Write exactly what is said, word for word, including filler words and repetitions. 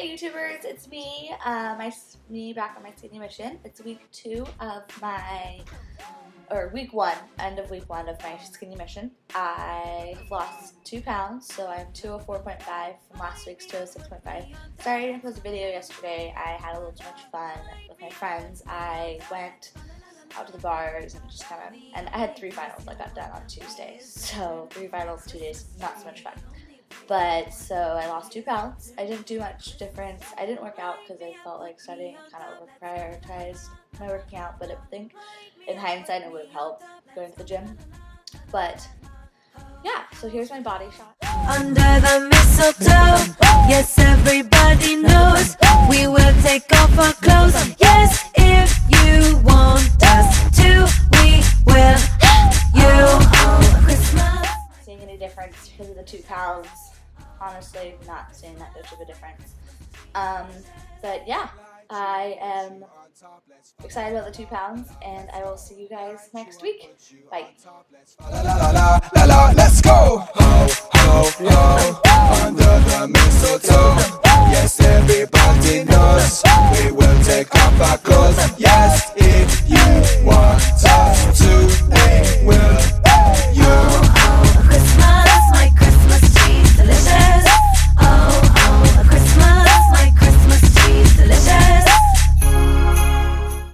YouTubers, it's me, uh, my, me back on my skinny mission. It's week two of my, or week one, end of week one of my skinny mission. I have lost two pounds, so I'm two oh four point five from last week's two oh six point five. Sorry I didn't post a video yesterday. I had a little too much fun with my friends. I went out to the bars and just kind of, and I had three finals I got done on Tuesday, so three finals, two days, not so much fun. But, so I lost two pounds. I didn't do much difference. I didn't work out because I felt like studying and kind of prioritized my working out, but I think in hindsight it would have helped going to the gym. But, yeah, so here's my body shot. Under the mistletoe, yes, everybody knows we will take off our clothes. Yes, if you want us to, we will. You Christmas. Seeing any difference because of the two pounds? Honestly, not seeing that much of a difference. Um, but yeah, I am excited about the two pounds, and I will see you guys next week. Bye. La la la la la, let's go! Ho ho ho, under the mistletoe. Yes, everybody knows we will take off our clothes. Yes.